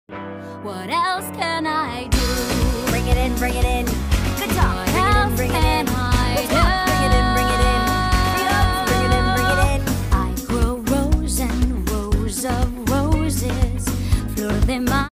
What else can I do? Bring it in, bring it in. Good talk. What Bring it in, else bring it can in. I Good do? talk. Bring it in, bring it in. Bring it in, bring it in. I grow rows and rows of roses, fleur de maris.